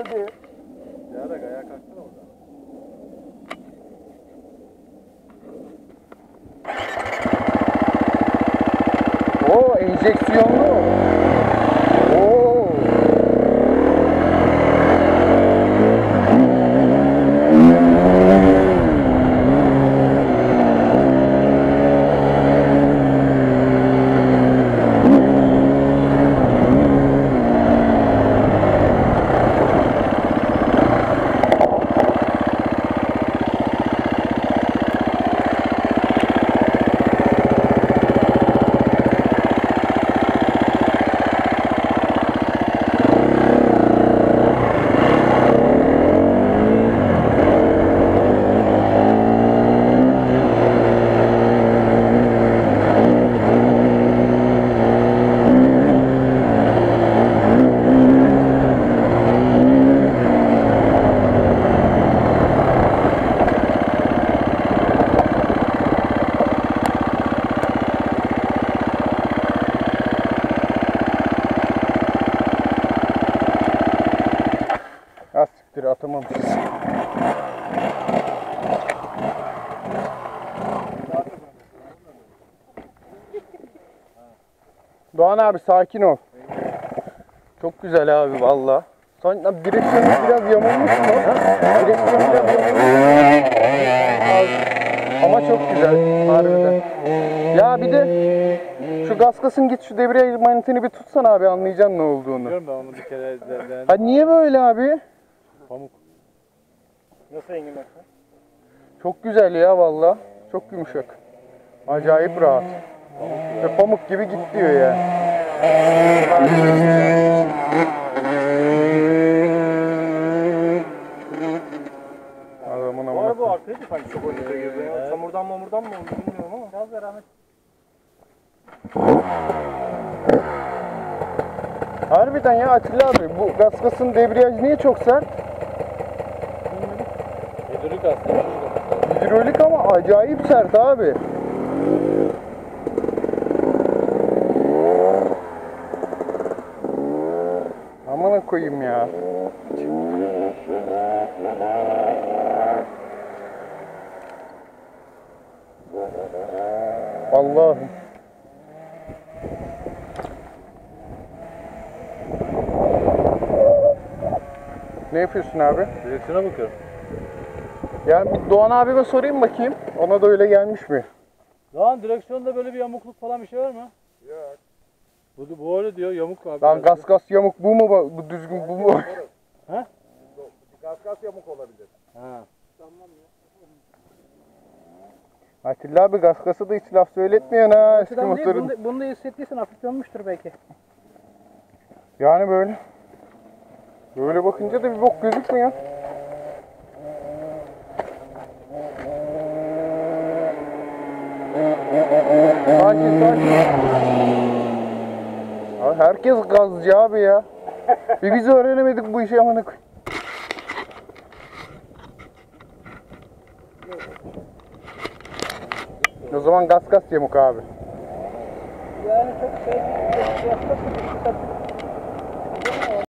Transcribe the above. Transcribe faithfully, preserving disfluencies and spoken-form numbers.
geldi. Ya da ayağa kalksana orada. Oo, enjeksiyonlu. Oo. Az siktir atamam. Doğan abi sakin ol. Çok güzel abi valla. Son direksiyonu biraz yamulmuş mu? Direksiyon biraz yamulmuş. Ama çok güzel harbiden. Ya bir de şu gaskasın git şu debriyaj manetini bir tutsan abi, anlayacaksın ne olduğunu. Biliyorum ben onu bir kere denedim. Ha niye böyle abi? Pamuk. Nasıl Engin Aksan? Çok güzel ya valla. Çok yumuşak. Acayip rahat. Ve pamuk gibi git diyor ya. Adamın Bu amına. araba bu arkaydı sanki çok önce girdi. Evet. Çamurdan mamurdan mı oldu bilmiyorum ama. Biraz da rahmet. Harbiden ya Atilla abi, bu gaskasın debriyajı niye çok sert? Hidrolik aslında. Hidrolik ama acayip sert abi. Amına koyayım ya. Allah'ım. Ne yapıyorsun abi? Direksiyona bakıyorum. Ya bir Doğan abime sorayım bakayım. Ona da öyle gelmiş mi? Lan direksiyonda böyle bir yamukluk falan bir şey var mı? Yok. Bu, bu öyle diyor yamuk abi. Lan gaz gaz yamuk bu mu bu, bu düzgün bu mu? He? Gaz gaz yamuk olabilir. Ha. Atilla abi gaskası da hiç laf söyletmiyor ha eski Şuradan değil, motorun. bunu, da, bunu da hissettiysen hafif dönmüştür belki. Yani böyle. Böyle bakınca da bir bok gözükmüyor. Sakin sakin. Abi herkes gazcı abi ya. Bir biz öğrenemedik bu işi amına koyayım. O zaman gaz gaz yamuk abi. Yani çok şey, çok yapmak